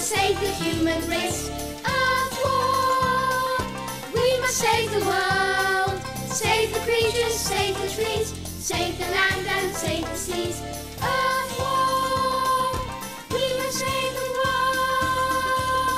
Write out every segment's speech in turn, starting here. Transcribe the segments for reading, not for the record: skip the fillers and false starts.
save the human race. Earth War! We must save the world. Save the creatures, save the trees, save the land and save the seas. Earth War! We must save the world.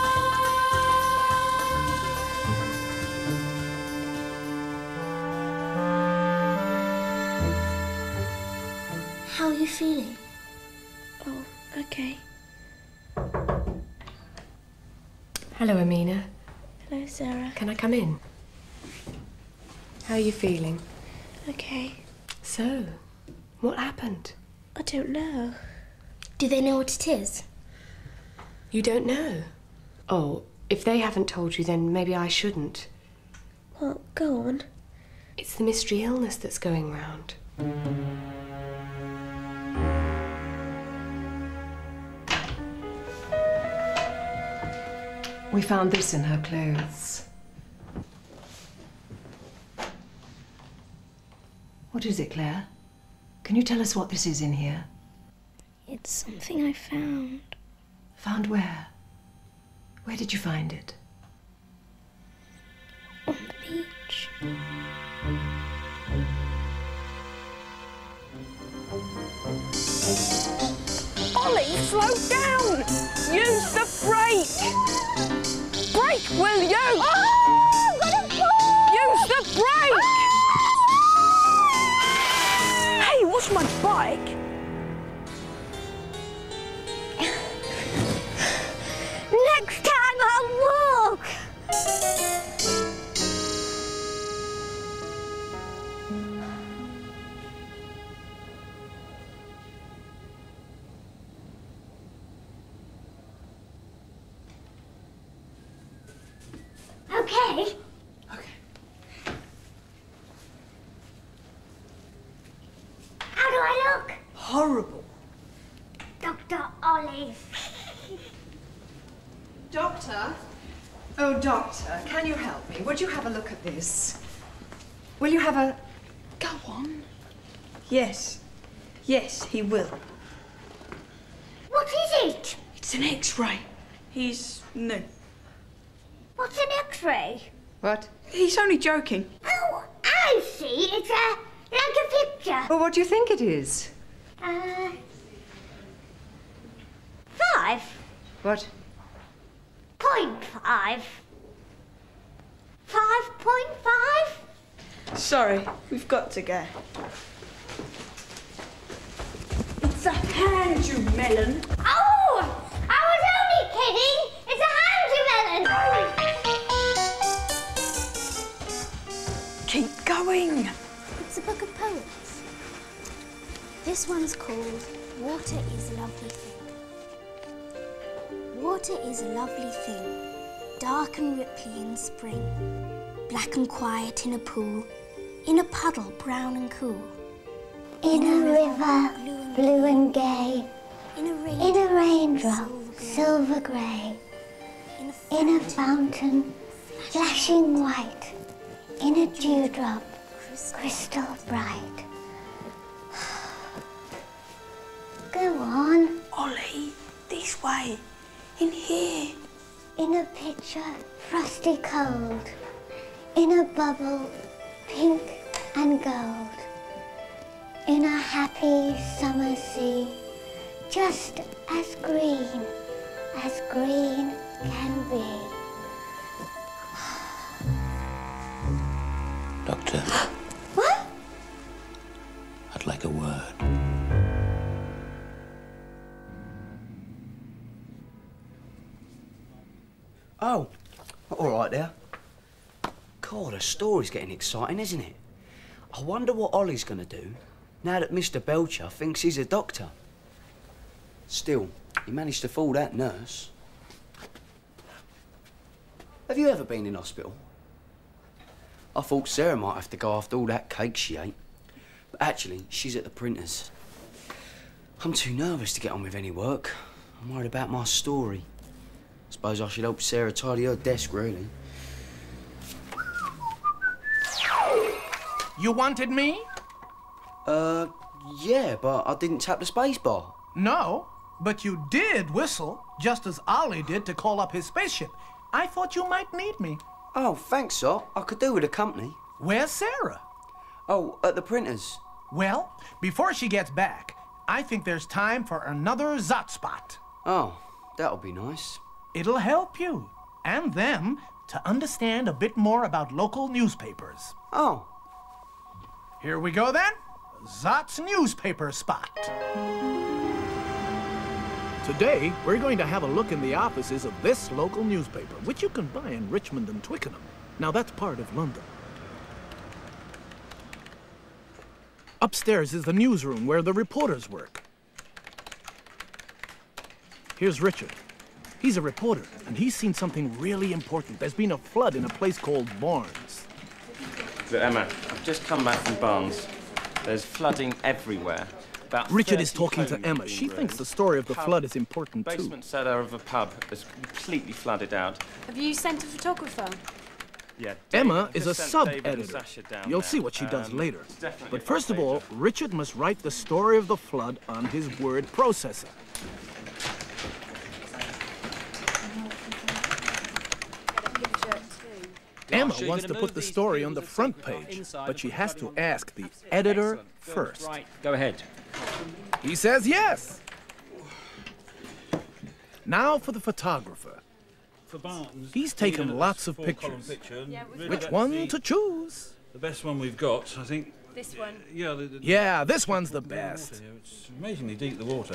How are you feeling? Oh, okay. Hello, Amina. Hello, Sarah. Can I come in? How are you feeling? Okay. So, what happened? I don't know. Do they know what it is? You don't know? Oh, if they haven't told you, then maybe I shouldn't. Well, go on. It's the mystery illness that's going round. We found this in her clothes. What is it, Claire? Can you tell us what this is in here? It's something I found. Found where? Where did you find it? On the beach. Ollie, slow down! Use the brake! Brake, will you? Oh, I've got a fall! Use the brake! Hey, what's my bike? Next time I'll walk. Okay. Okay. How do I look? Horrible. Dr. Ollie. Doctor? Oh, doctor, can you help me? Would you have a look at this? Will you have a... Go on. Yes. Yes, he will. What is it? It's an X-ray. He's new. What's an X-ray? What? He's only joking. Oh, I see. It's like a picture. Well, what do you think it is? 5.5. What? 5.5. Sorry, we've got to go. It's a hand, you melon. Oh! I was only kidding. It's a handy melon. Keep going. It's a book of poems. This one's called Water is a Lovely Thing. Water is a lovely thing, dark and ripply in spring, black and quiet in a pool, in a puddle brown and cool. In a river, blue and gay. In a raindrop, silver grey. In a fountain, flashing white. In a dewdrop, crystal bright. Go on. Ollie, this way. In here. In a pitcher, frosty cold. In a bubble, pink and gold. In a happy summer sea, just as green can be. Doctor. What? I'd like a word. Oh, all right there. God, the story's getting exciting, isn't it? I wonder what Ollie's going to do now that Mr Belcher thinks he's a doctor. Still, he managed to fool that nurse. Have you ever been in hospital? I thought Sarah might have to go after all that cake she ate. But actually, she's at the printers. I'm too nervous to get on with any work. I'm worried about my story. Suppose I should help Sarah tidy her desk, really. You wanted me? Yeah, but I didn't tap the space bar. No. But you did whistle, just as Ollie did to call up his spaceship. I thought you might need me. Oh, thanks, Zot. I could do with a company. Where's Sarah? Oh, at the printers. Well, before she gets back, I think there's time for another Zot spot. Oh, that'll be nice. It'll help you and them to understand a bit more about local newspapers. Oh. Here we go then. Zot's newspaper spot. Today, we're going to have a look in the offices of this local newspaper, which you can buy in Richmond and Twickenham. Now, that's part of London. Upstairs is the newsroom where the reporters work. Here's Richard. He's a reporter, and he's seen something really important. There's been a flood in a place called Barnes. Look, Emma, I've just come back from Barnes. There's flooding everywhere. Richard is talking to Emma. She thinks the story of the flood is important, too. Basement cellar of a pub is completely flooded out. Have you sent a photographer? Yeah. Emma is a sub-editor. You'll see what she does later. But first of all, Richard must write the story of the flood on his word processor. Emma wants to put the story on the front page, but she has to ask the editor first. Right, go ahead. He says yes. Now for the photographer. For Barnes, he's taken lots of pictures. Which one to choose? The best one we've got, I think. This one? Yeah, yeah, this one's the best. It's amazingly deep, the water.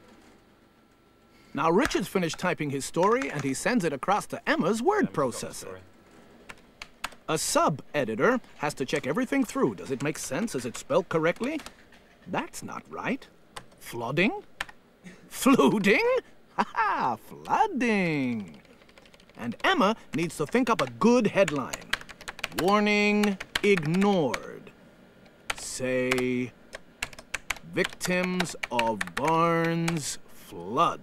Now Richard's finished typing his story and he sends it across to Emma's word processor. A sub-editor has to check everything through. Does it make sense? Is it spelled correctly? That's not right. Flooding? Flooding? Ha-ha! Flooding! And Emma needs to think up a good headline. Warning ignored. Say, victims of Barnes flood.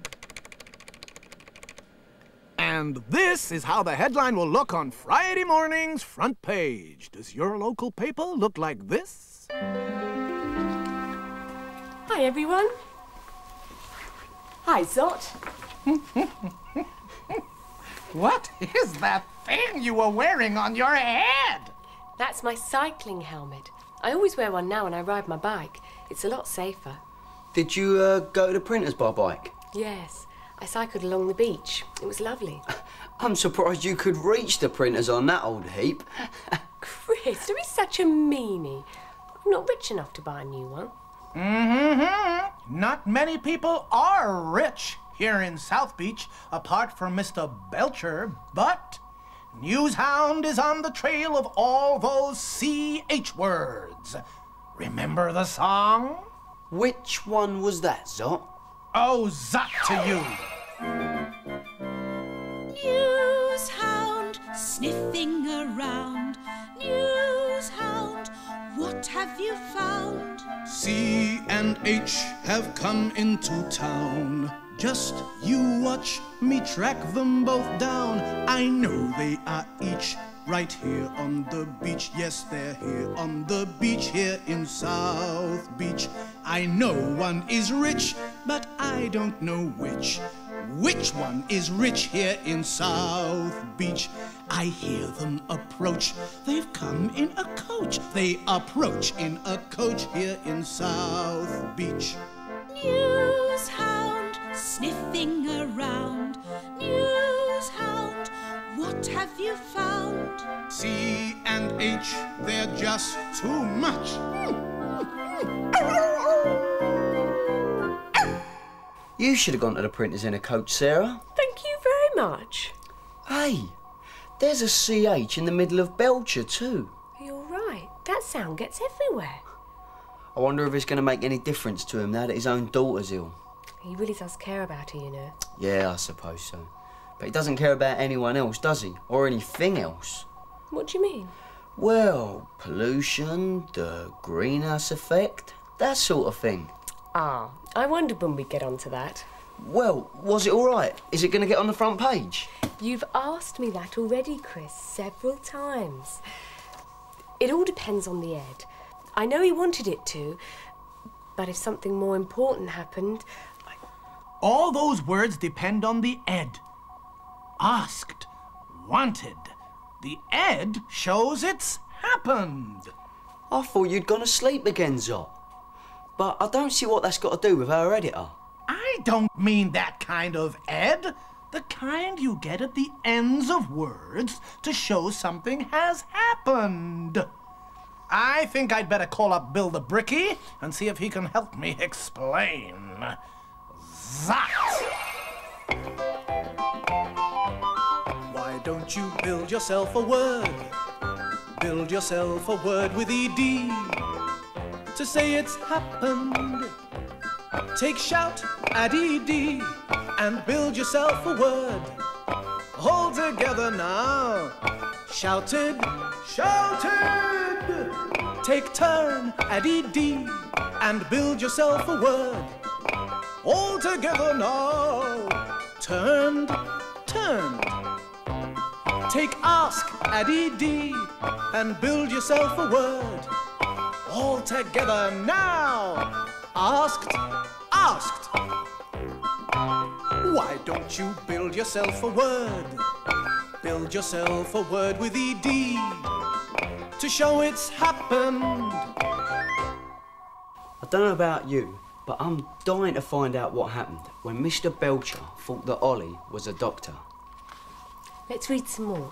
And this is how the headline will look on Friday morning's front page. Does your local paper look like this? Hi, everyone. Hi, Zot. What is that thing you were wearing on your head? That's my cycling helmet. I always wear one now when I ride my bike. It's a lot safer. Did you go to the printers by bike? Yes. I cycled along the beach. It was lovely. I'm surprised you could reach the printers on that old heap. Chris, don't be such a meanie. I'm not rich enough to buy a new one. Not many people are rich here in South Beach, apart from Mr. Belcher, but Newshound is on the trail of all those CH words. Remember the song? Which one was that, Zot? Oh, Zot to you. Newshound, sniffing around. Newshound, what have you found? C and H have come into town. Just you watch me track them both down. I know they are each right here on the beach. Yes, they're here on the beach here in South Beach. I know one is rich, but I don't know which. Which one is rich here in South Beach? I hear them approach. They've come in a coach. They approach in a coach here in South Beach. Newshound, sniffing around. Newshound, what have you found? C and H, they're just too much. You should have gone to the printers in a coach, Sarah. Thank you very much. Hey, there's a CH in the middle of Belcher too. You're right. That sound gets everywhere. I wonder if it's going to make any difference to him now that his own daughter's ill. He really does care about her, you know. Yeah, I suppose so. But he doesn't care about anyone else, does he? Or anything else. What do you mean? Well, pollution, the greenhouse effect, that sort of thing. Ah, I wondered when we'd get onto that. Well, was it all right? Is it going to get on the front page? You've asked me that already, Chris, several times. It all depends on the Ed. I know he wanted it to, but if something more important happened... All those words depend on the ed. Asked, wanted. The ed shows it's happened. I thought you'd gone to sleep again, Zot. But I don't see what that's got to do with our editor. I don't mean that kind of ed. The kind you get at the ends of words to show something has happened. I think I'd better call up Bill the Bricky and see if he can help me explain. That. Why don't you build yourself a word? Build yourself a word with ED to say it's happened. Take shout, add ED, and build yourself a word. Hold together now. Shouted, shouted. Take turn, add ED, and build yourself a word. All together now. Turned, turned. Take ask, add ED, and build yourself a word. All together now. Asked, asked. Why don't you build yourself a word? Build yourself a word with ED to show it's happened. I don't know about you, but I'm dying to find out what happened when Mr Belcher thought that Ollie was a doctor. Let's read some more.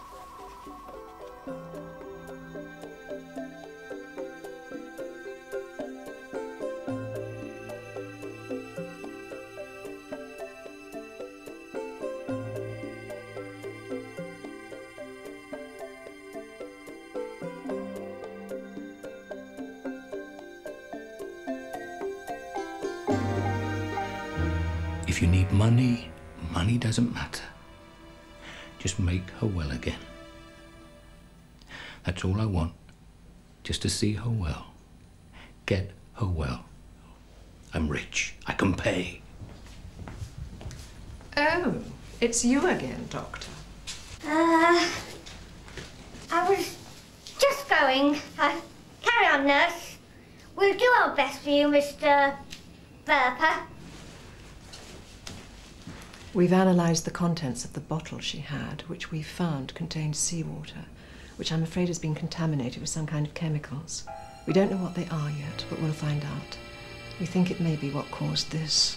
If you need money, money doesn't matter. Just make her well again. That's all I want. Just to see her well. Get her well. I'm rich. I can pay. Oh, it's you again, Doctor. I was just going. Carry on, nurse. We'll do our best for you, Mr. Belcher. We've analysed the contents of the bottle she had, which we found contained seawater, which I'm afraid has been contaminated with some kind of chemicals. We don't know what they are yet, but we'll find out. We think it may be what caused this.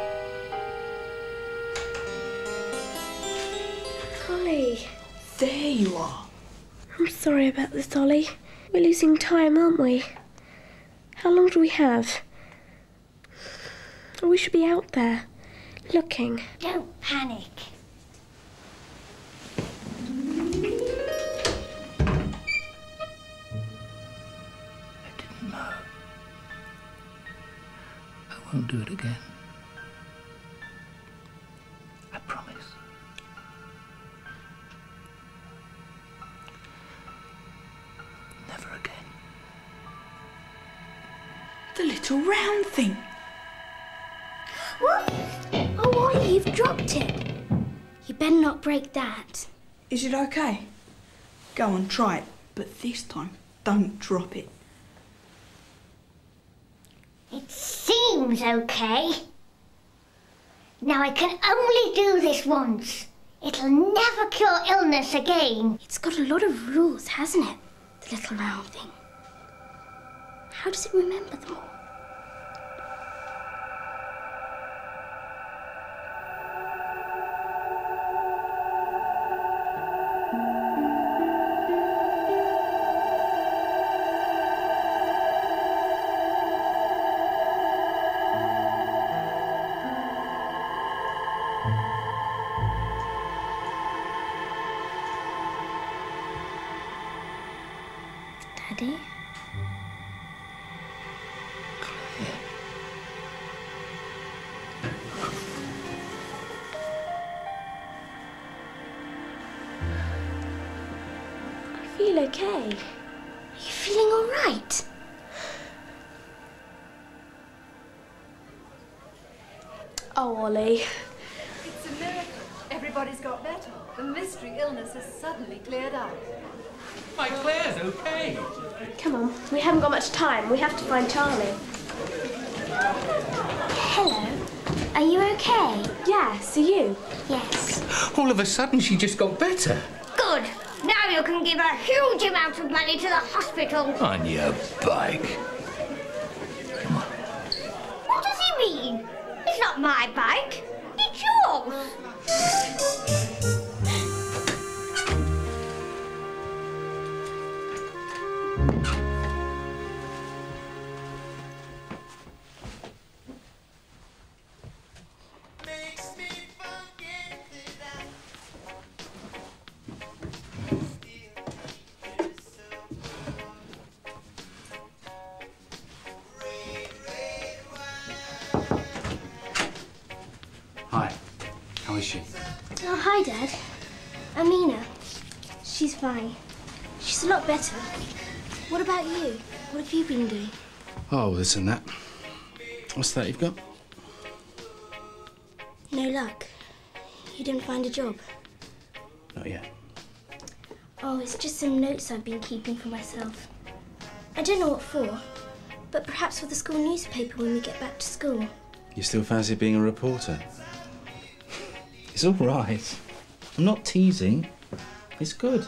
Ollie. There you are. I'm sorry about this, Ollie. We're losing time, aren't we? How long do we have? We should be out there, looking. Don't panic. No. I won't do it again. I promise. Never again. The little round thing. What? Oh, Ollie, you've dropped it. You better not break that. Is it okay? Go on, try it. But this time, don't drop it. It seems okay. Now I can only do this once. It'll never cure illness again. It's got a lot of rules, hasn't it? The little round thing. How does it remember them all? Daddy? I feel okay. Are you feeling all right? Oh, Ollie. It's a miracle. Everybody's got better. The mystery illness has suddenly cleared up. My Claire's okay. Come on, we haven't got much time. We have to find Charlie. Hello. Are you okay? Yes, are you? Yes. All of a sudden, she just got better. Good. Now you can give a huge amount of money to the hospital. On your bike. What does he mean? It's not my bike. It's yours. Hi. How is she? Oh, hi, Dad. Amina. She's fine. She's a lot better. What about you? What have you been doing? Oh, this and that. What's that you've got? No luck. You didn't find a job? Not yet. Oh, it's just some notes I've been keeping for myself. I don't know what for, but perhaps for the school newspaper when we get back to school. You still fancy being a reporter? It's all right. I'm not teasing. It's good.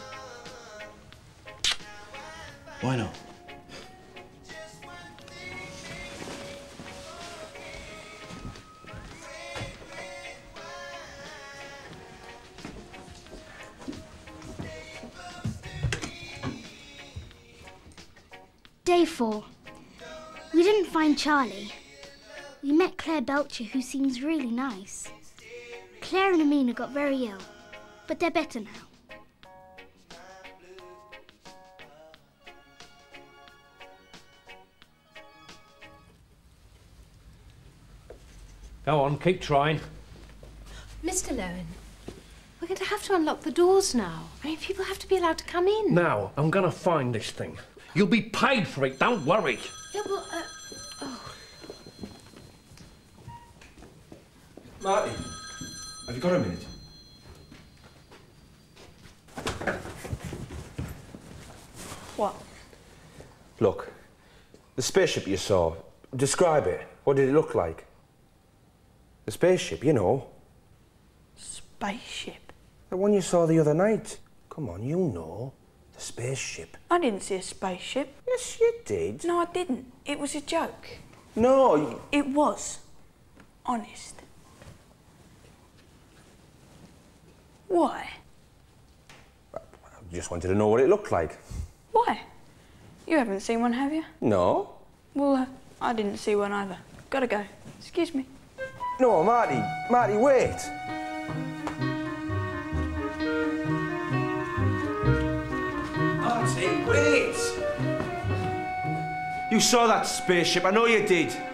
Why not? Day 4. We didn't find Charlie. We met Claire Belcher, who seems really nice. Claire and Amina got very ill, but they're better now. Go on, keep trying. Mr. Lowen, we're going to have to unlock the doors now. I mean, people have to be allowed to come in. Now, I'm going to find this thing. You'll be paid for it, don't worry. Yeah, well, oh. Marty, have you got a minute? What? Look, the spaceship you saw, describe it. What did it look like? The spaceship, you know. Spaceship? The one you saw the other night. Come on, you know. The spaceship. I didn't see a spaceship. Yes, you did. No, I didn't. It was a joke. No. It was. Honest. Why? I just wanted to know what it looked like. Why? You haven't seen one, have you? No. Well, I didn't see one either. Gotta go. Excuse me. No, Marty. Marty, wait. Marty, wait. You saw that spaceship. I know you did.